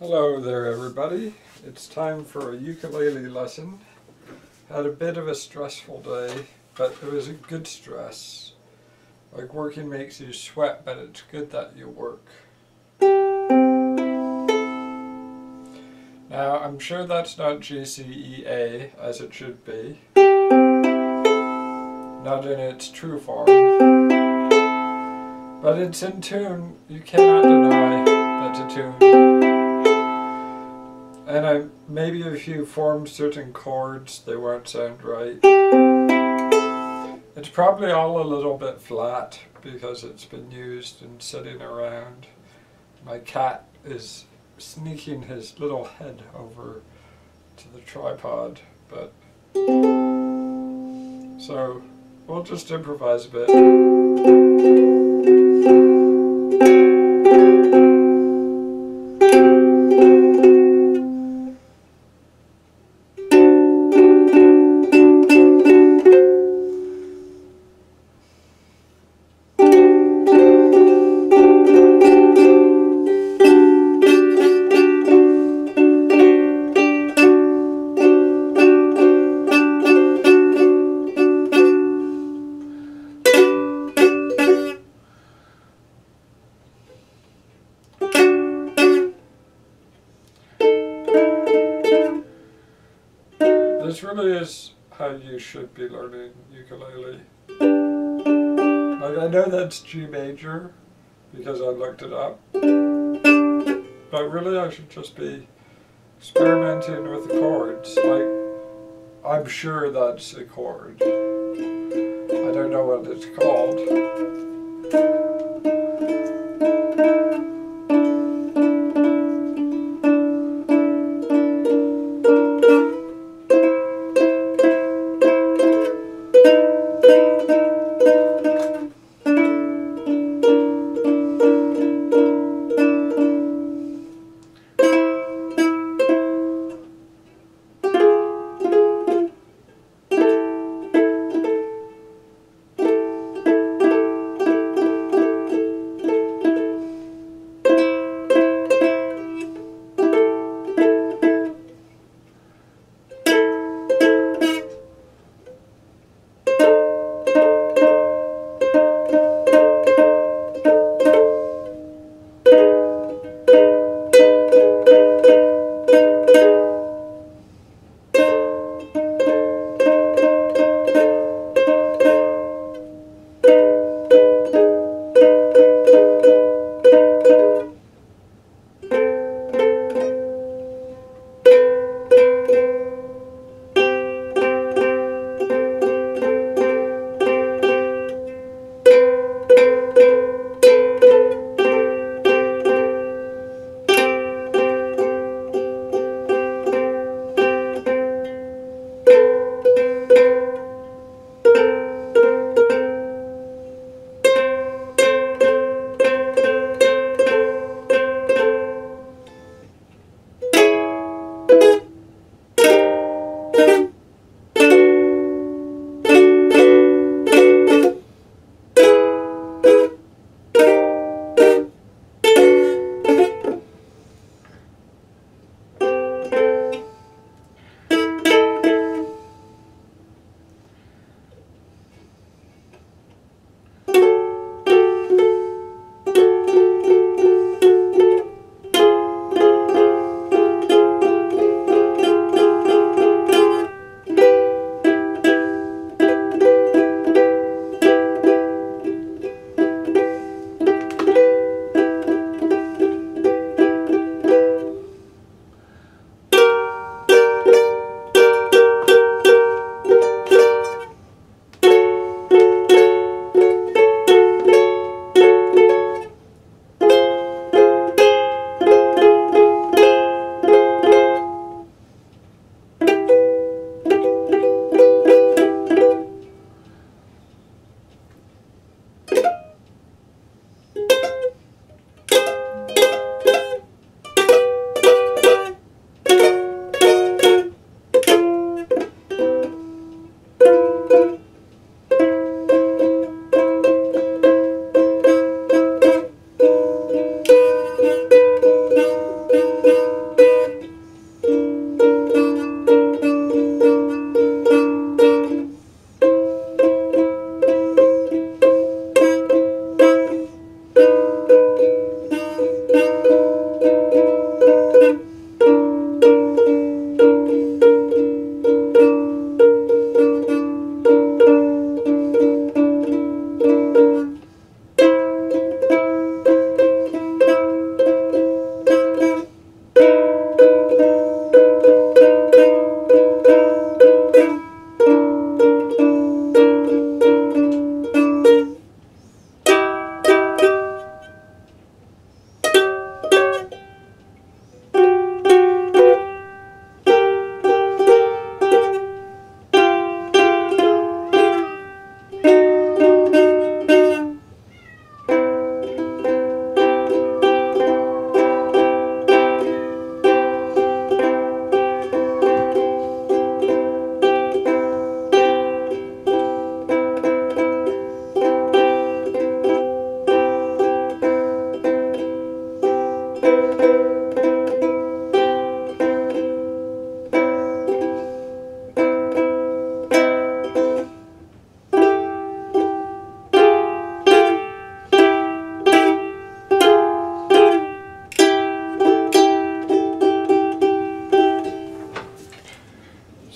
Hello there everybody, it's time for a ukulele lesson. Had a bit of a stressful day, but it was a good stress. Like working makes you sweat, but it's good that you work. Now I'm sure that's not GCEA as it should be. Not in its true form. But it's in tune, you cannot deny that's a tune. And maybe if you form certain chords, they won't sound right. It's probably all a little bit flat because it's been used and sitting around. My cat is sneaking his little head over to the tripod, but so we'll just improvise a bit. This really is how you should be learning ukulele. Like, I know that's G major because I looked it up, but really I should just be experimenting with the chords. Like, I'm sure that's a chord. I don't know what it's called.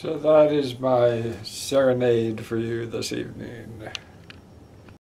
So that is my serenade for you this evening.